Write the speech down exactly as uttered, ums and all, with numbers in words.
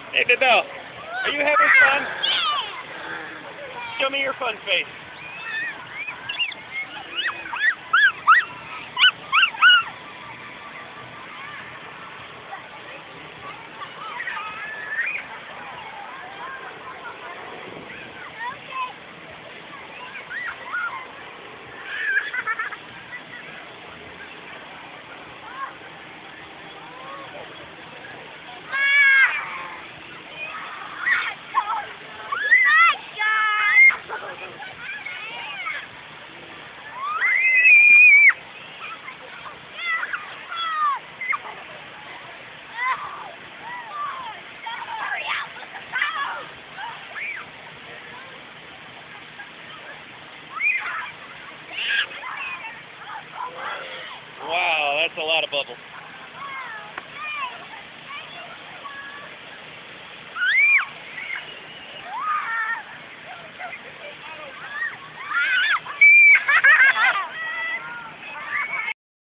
Hey, Bibel, are you having fun? Show me your fun face. Wow, that's a lot of bubbles.